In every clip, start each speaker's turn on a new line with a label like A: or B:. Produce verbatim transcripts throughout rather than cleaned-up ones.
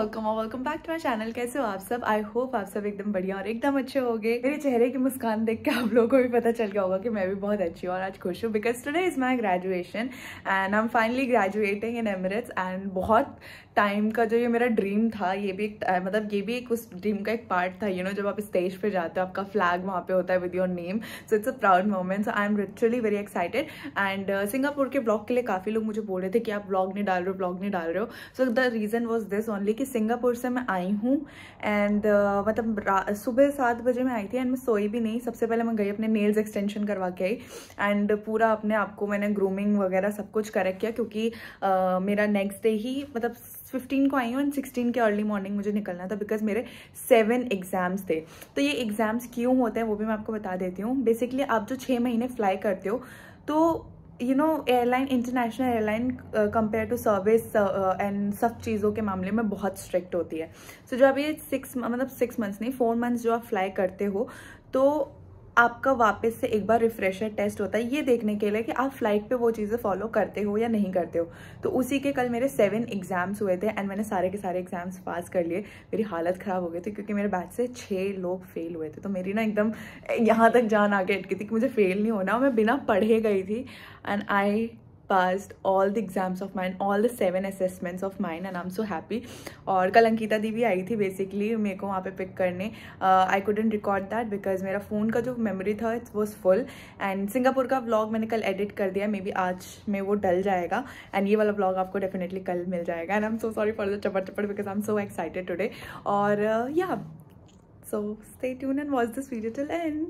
A: Welcome और welcome back to my channel. कैसे हो आप सब? आई होप आप सब एकदम बढ़िया और एकदम अच्छे होंगे। मेरे चेहरे की मुस्कान देख के आप लोगों को भी पता चल गया होगा कि मैं भी बहुत अच्छी हूँ और आज खुश हूँ because today is my graduation and I am finally graduating in Emirates. And बहुत टाइम का जो ये मेरा ड्रीम था, ये भी एक मतलब ये भी एक उस ड्रीम का एक पार्ट था। यू नो जब आप स्टेज पे जाते हो, आपका फ्लैग वहाँ पे होता है with your name, so it's a proud moment. So I am literally very excited. And Singapore के ब्लॉग के लिए काफ़ी लोग मुझे बोल रहे थे कि आप ब्लॉग नहीं डाल रहे हो ब्लॉग नहीं डाल रहे हो। So the reason was this only कि सिंगापुर से मैं आई हूँ एंड uh, मतलब सुबह सात बजे मैं आई थी एंड मैं सोई भी नहीं। सबसे पहले मैं गई अपने नेल्स एक्सटेंशन करवा के आई एंड पूरा अपने आप को मैंने ग्रूमिंग वगैरह सब कुछ करेक्ट किया क्योंकि uh, मेरा नेक्स्ट डे ही मतलब फिफ्टीन को आई हूँ एंड सिक्सटीन के अर्ली मॉर्निंग मुझे निकलना था बिकॉज मेरे सेवन एग्जाम्स थे। तो ये एग्जाम्स क्यों होते हैं वो भी मैं आपको बता देती हूँ। बेसिकली आप जो छः महीने फ्लाई करते हो तो you know airline international airline compare to service and सब चीज़ों के मामले में बहुत स्ट्रिक्ट होती है। सो so, जो आप ये सिक्स मतलब सिक्स मंथ्स नहीं फोर मंथ्स जो आप फ्लाई करते हो तो आपका वापस से एक बार रिफ्रेशर टेस्ट होता है ये देखने के लिए कि आप फ्लाइट पे वो चीज़ें फॉलो करते हो या नहीं करते हो। तो उसी के कल मेरे सेवन एग्जाम्स हुए थे एंड मैंने सारे के सारे एग्जाम्स पास कर लिए। मेरी हालत ख़राब हो गई थी क्योंकि मेरे बैच से छः लोग फेल हुए थे। तो मेरी ना एकदम यहाँ तक जान आके अटकी थी कि मुझे फेल नहीं होना। मैं बिना पढ़े गई थी and I passed all the exams of mine, all the seven assessments of mine and I'm so happy। और कल अंकिता दी भी आई थी बेसिकली मेरे को वहाँ पे पिक करने। I couldn't record that because मेरा फ़ोन का जो मेमोरी था it was full। And Singapore का व्लॉग मैंने कल एडिट कर दिया, मे बी आज में वो डल जाएगा एंड ये वाला व्लॉग आपको डेफिनेटली कल मिल जाएगा। And I am so sorry for the चपड़ चपड़ because I am so excited today. और yeah so stay tuned and watch this video till end.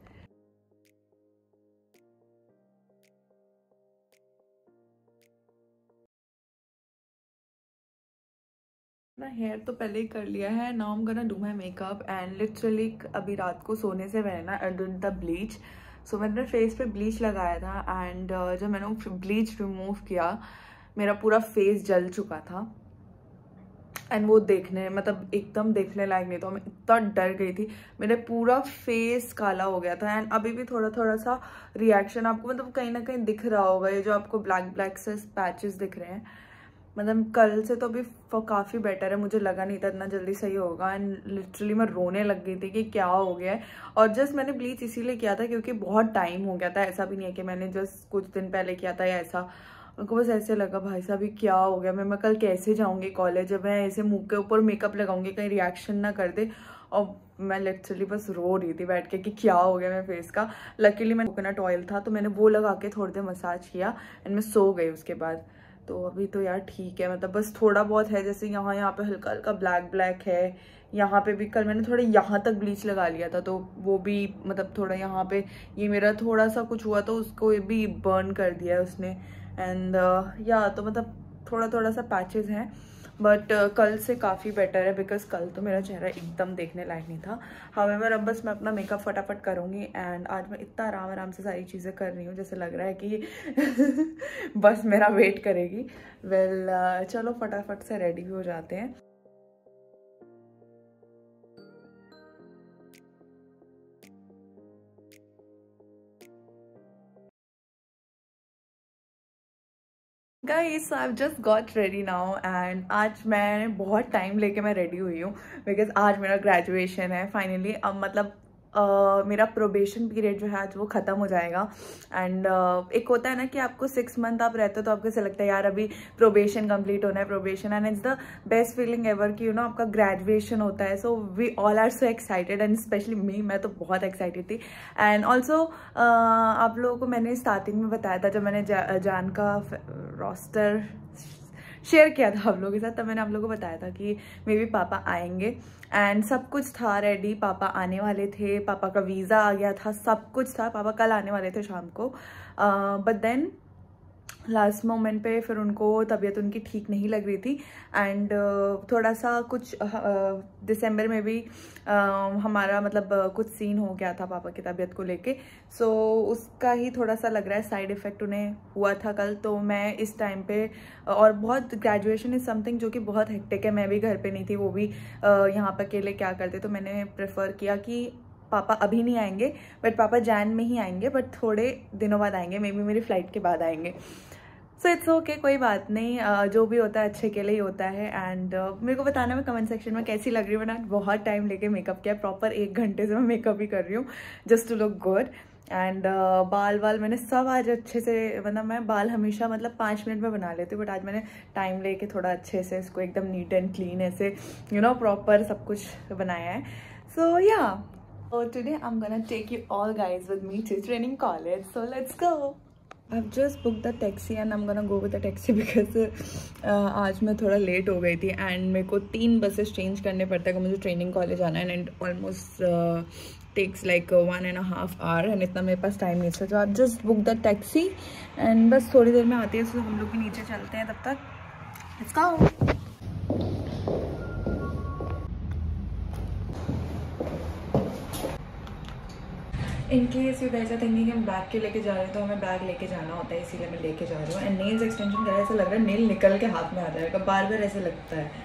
A: अपना हेयर तो पहले ही कर लिया है। Now I am gonna do my makeup and literally अभी रात को सोने से पहले ना I did the bleach. So मैंने अपने फेस पे ब्लीच लगाया था एंड uh, जब मैंने ब्लीच रिमूव किया मेरा पूरा फेस जल चुका था एंड वो देखने मतलब एकदम देखने लायक नहीं था। मैं इतना डर गई थी, मेरे पूरा फेस काला हो गया था एंड अभी भी थोड़ा थोड़ा सा रिएक्शन आपको मतलब कहीं ना कहीं दिख रहा होगा। ये जो आपको ब्लैक ब्लैक से पैचेस दिख रहे हैं मतलब कल से तो अभी काफ़ी बेटर है। मुझे लगा नहीं था इतना जल्दी सही होगा एंड लिटरली मैं रोने लग गई थी कि क्या हो गया है। और जस्ट मैंने ब्लीच इसीलिए किया था क्योंकि बहुत टाइम हो गया था। ऐसा भी नहीं है कि मैंने जस्ट कुछ दिन पहले किया था या ऐसा। उनको बस ऐसे लगा भाई साहब भी क्या हो गया, मैं मैं कल कैसे जाऊँगी कॉलेज जब मैं ऐसे मुँह के ऊपर मेकअप लगाऊंगी कहीं रिएक्शन ना कर दे। और मैं लिटरली बस रो रही थी बैठ के कि क्या हो गया मेरे फेस का। लकीली मैं कोकोनट ऑयल था तो मैंने वो लगा के थोड़ी देर मसाज किया एंड मैं सो गई उसके बाद। तो अभी तो यार ठीक है, मतलब बस थोड़ा बहुत है जैसे यहाँ यहाँ पे हल्का हल्का ब्लैक ब्लैक है। यहाँ पे भी कल मैंने थोड़ा यहाँ तक ब्लीच लगा लिया था तो वो भी मतलब थोड़ा यहाँ पे ये मेरा थोड़ा सा कुछ हुआ तो उसको भी बर्न कर दिया है उसने। एंड uh, या तो मतलब थोड़ा थोड़ा सा पैचेस हैं बट uh, कल से काफ़ी बेटर है बिकॉज कल तो मेरा चेहरा एकदम देखने लायक नहीं था। हावेवर अब बस मैं अपना मेकअप फटाफट करूँगी एंड आज मैं इतना आराम आराम से सारी चीज़ें कर रही हूँ जैसे लग रहा है कि बस मेरा वेट करेगी। वेल well, uh, चलो फटाफट से रेडी भी हो जाते हैं। Guys I just got ready now and आज मैं बहुत टाइम लेके मैं रेडी हुई हूँ बिकॉज आज मेरा ग्रेजुएशन है फाइनली। अब मतलब Uh, मेरा प्रोबेशन पीरियड जो है आज वो ख़त्म हो जाएगा एंड uh, एक होता है ना कि आपको सिक्स मंथ आप रहते हो तो आपको ऐसा लगता है यार अभी प्रोबेशन कंप्लीट होना है probation and it's the best feeling ever कि यू नो आपका ग्रेजुएशन होता है। So we all are so excited and specially me, मैं तो बहुत एक्साइटेड थी। एंड ऑल्सो uh, आप लोगों को मैंने स्टार्टिंग में बताया था जब मैंने जा, जान का रोस्टर शेयर किया था आप लोगों के साथ तब मैंने आप लोगों को बताया था कि मेरे पापा आएंगे एंड सब कुछ था रेडी। पापा आने वाले थे, पापा का वीज़ा आ गया था, सब कुछ था। पापा कल आने वाले थे शाम को बट देन लास्ट मोमेंट पे फिर उनको तबीयत उनकी ठीक नहीं लग रही थी एंड uh, थोड़ा सा कुछ दिसंबर uh, में भी uh, हमारा मतलब uh, कुछ सीन हो गया था पापा की तबीयत को लेके। सो so, उसका ही थोड़ा सा लग रहा है साइड इफ़ेक्ट उन्हें हुआ था कल। तो मैं इस टाइम पे और बहुत ग्रेजुएशन इज़ समथिंग जो कि बहुत हेक्टिक है। मैं भी घर पे नहीं थी, वो भी uh, यहाँ पर अकेले क्या करते। तो मैंने प्रेफर किया कि पापा अभी नहीं आएंगे बट पापा जैन में ही आएंगे बट थोड़े दिनों बाद आएंगे, मे बी मेरी फ़्लाइट के बाद आएंगे। सो इट्स ओके, कोई बात नहीं, uh, जो भी होता है अच्छे के लिए ही होता है। एंड uh, मेरे को बताना में कमेंट सेक्शन में कैसी लग रही है। मैंने बहुत टाइम लेके मेकअप किया, प्रॉपर एक घंटे से मैं मेकअप ही कर रही हूँ just to look good. And uh, बाल वाल मैंने सब आज अच्छे से, मतलब मैं बाल हमेशा मतलब पाँच मिनट में बना लेती हूँ, बट आज मैंने टाइम लेके थोड़ा अच्छे से इसको एकदम नीट एंड क्लीन ऐसे यू नो प्रॉपर सब कुछ बनाया है। So yeah today I am gonna take you all guys with me to training college, so let's go. I've just booked the taxi and I'm gonna go with the taxi because uh, आज मैं थोड़ा late हो गई थी and मेरे को तीन buses change करने पड़ता है कि मुझे ट्रेनिंग कॉलेज आना है and almost takes like one and half hour and इतना मेरे पास टाइम नहीं था। तो आप just book the taxi and बस थोड़ी देर में आती है, तो हम लोग भी नीचे चलते हैं, तब तक let's go. In case you guys are thinking हम बैग के लेके जा रहे हैं, तो हमें बैग लेके जाना होता है, इसीलिए मैं लेके जा रही हूँ। एंड नेल्स एक्सटेंशन करा, ऐसा लग रहा है नेल निकल के हाथ में आ जाएगा, बार बार ऐसे लगता है।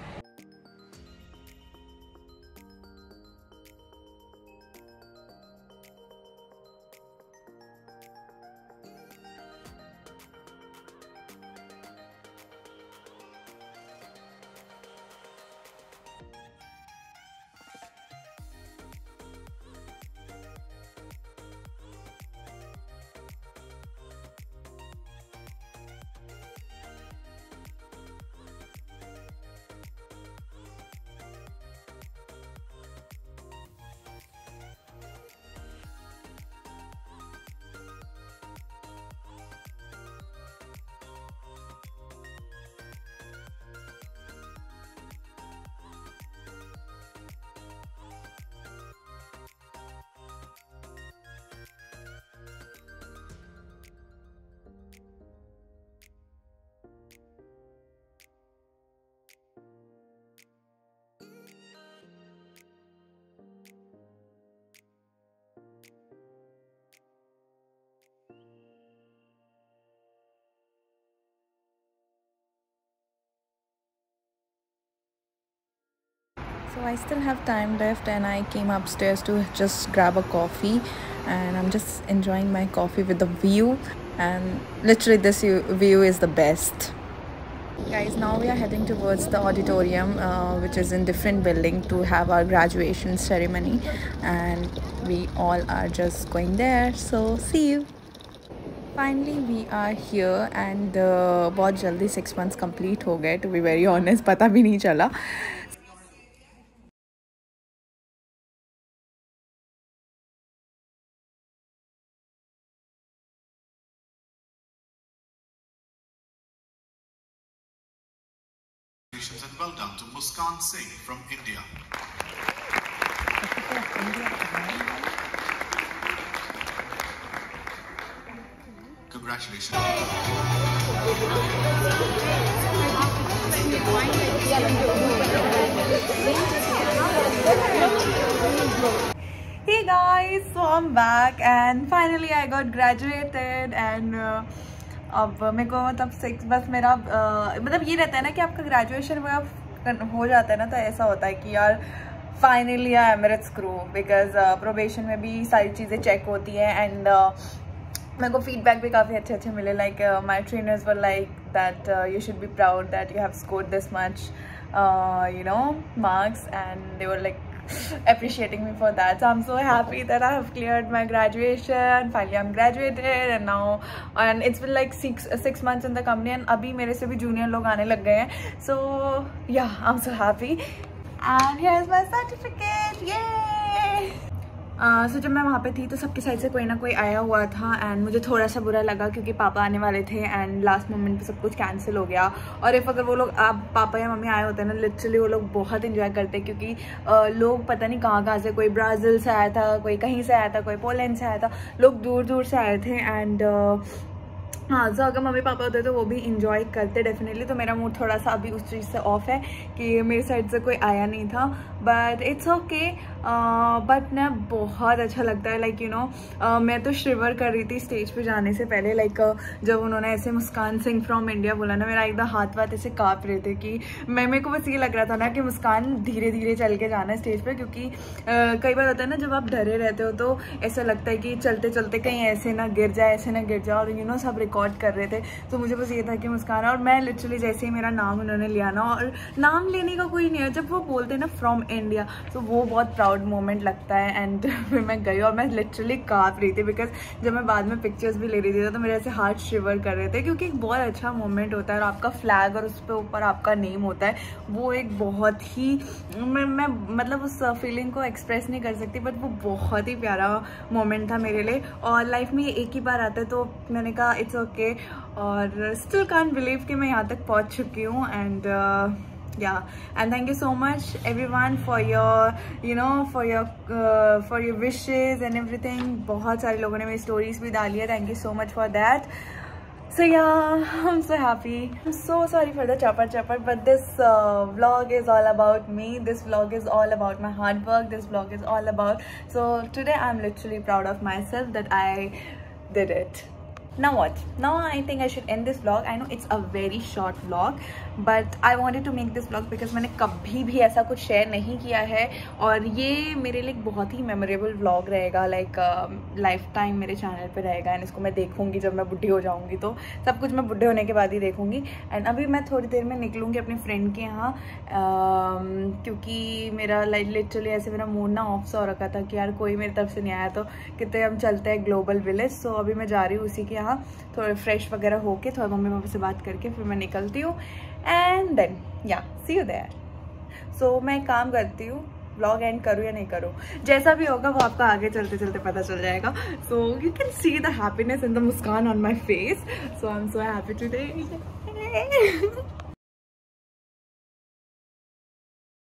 A: So I still have time left and I came upstairs to just grab a coffee and I'm just enjoying my coffee with the view, and literally this view is the best. Guys, now we are heading towards the auditorium uh, which is in different building to have our graduation ceremony, and we all are just going there, so see you. Finally we are here and uh, बहुत जल्दी six months complete हो गए, to be very honest, पता भी नहीं चला।
B: And well done to Muskan Singh from India. Congratulations.
A: Hey guys, so I'm back and finally I got graduated and uh, अब मेरे को मतलब सिक्स बस मेरा uh, मतलब ये रहता है ना कि आपका ग्रेजुएशन वगैरह हो जाता है ना, तो ऐसा होता है कि यार finally I am it's crew, because probation में भी सारी चीज़ें चेक होती हैं एंड uh, मेरे को फीडबैक भी काफ़ी अच्छे अच्छे मिले, like my trainers were like that you should be proud that you have scored this much you know marks, and they were like appreciating me for that. So I'm so happy that I have cleared my graduation. Finally I'm graduated and now, and it's been like six six months in the company and अभी मेरे से भी junior लोग आने लग गए हैं. So yeah, I'm so happy and here's my certificate. Yay! Uh, so जब मैं वहाँ पे थी तो सबकी साइड से कोई ना कोई आया हुआ था एंड मुझे थोड़ा सा बुरा लगा क्योंकि पापा आने वाले थे एंड लास्ट मोमेंट पे सब कुछ कैंसिल हो गया. और इफ़ अगर वो लोग आप पापा या मम्मी आए होते हैं ना, लिटरली वो लोग बहुत इंजॉय करते हैं क्योंकि uh, लोग पता नहीं कहाँ कहाँ से, कोई ब्राज़ील से आया था, कोई कहीं से आया था, कोई पोलैंड से आया था, लोग दूर दूर से आए थे एंड हाँ, तो अगर मम्मी पापा होते तो वो भी इंजॉय करते डेफिनेटली. तो मेरा मूड थोड़ा सा अभी उस चीज़ से ऑफ है कि मेरी साइड से कोई आया नहीं था, बट इट्स ओके. बट ना बहुत अच्छा लगता है। लाइक यू नो मैं तो शिवर कर रही थी स्टेज पे जाने से पहले। लाइक uh, जब उन्होंने ऐसे मुस्कान सिंह फ्रॉम इंडिया बोला ना, मेरा एकदम हाथ वाथ ऐसे काँप रहे थे कि मैं मेरे को बस ये लग रहा था ना कि मुस्कान धीरे धीरे चल के जाना है स्टेज पे, क्योंकि uh, कई बार होता है ना जब आप डरे रहते हो तो ऐसा लगता है कि चलते चलते कहीं ऐसे ना गिर जाए, ऐसे ना गिर जाए। और यू नो सब रिकॉर्ड कर रहे थे, तो मुझे बस ये था कि मुस्कान, और मैं लिटरली जैसे ही मेरा नाम उन्होंने लिया ना, और नाम लेने का कोई नहीं है, जब वो बोलते हैं ना फ्रॉम इंडिया, तो वो बहुत प्राउड मोमेंट लगता है। एंड फिर मैं गई और मैं लिटरली काँप रही थी, बिकॉज जब मैं बाद में पिक्चर्स भी ले रही थी तो मेरे ऐसे हार्ट शिवर कर रहे थे, क्योंकि एक बहुत अच्छा मोमेंट होता है और आपका फ्लैग और उस पर ऊपर आपका नेम होता है, वो एक बहुत ही मैं, मैं मतलब उस फीलिंग को एक्सप्रेस नहीं कर सकती, बट वो बहुत ही प्यारा मोमेंट था मेरे लिए। और लाइफ में ये एक ही बार आता है, तो मैंने कहा इट्स ओके, और स्टिल कांट बिलीव कि मैं यहाँ तक पहुँच चुकी हूँ। And yeah, and thank you so much everyone for your you know for your uh, for your wishes and everything. बहुत सारे लोगों ने मेरी stories भी डाली है, thank you so much for that. So yeah, I'm so happy. I'm so sorry for the chopper chopper, but this uh, vlog is all about me. This vlog is all about my hard work. This vlog is all about, so today I'm literally proud of myself that I did it. Now what? Now I think I should end this vlog. I know it's a very short vlog, but I wanted to make this vlog because मैंने कभी भी ऐसा कुछ share नहीं किया है, और ये मेरे लिए बहुत ही मेमोरेबल vlog रहेगा। लाइक लाइफ टाइम मेरे चैनल पे रहेगा, एंड इसको मैं देखूंगी जब मैं बुढ़ी हो जाऊंगी, तो सब कुछ मैं बुढ़े होने के बाद ही देखूंगी। एंड अभी मैं थोड़ी देर में निकलूंगी अपनी फ्रेंड के यहाँ, क्योंकि मेरा लाइक लिटरली ऐसे मेरा मूड ना ऑफ सा हो रखा था कि यार कोई मेरी तरफ से नहीं आया, तो कितने हम चलते हैं ग्लोबल विलेज। सो अभी मैं जा रही हूँ उसी के यहाँ, थोड़ा फ्रेश वगैरह होके, थोड़ा मम्मी पापा से बात करके फिर मैं निकलती हूँ, एंड देन या सी यू देयर। सो मैं काम करती हूँ, व्लॉग एंड करूँ या नहीं करूँ, जैसा भी होगा वो आपको आगे चलते चलते पता चल जाएगा। So you can see the happiness in the मुस्कान on my face. So I am so happy today.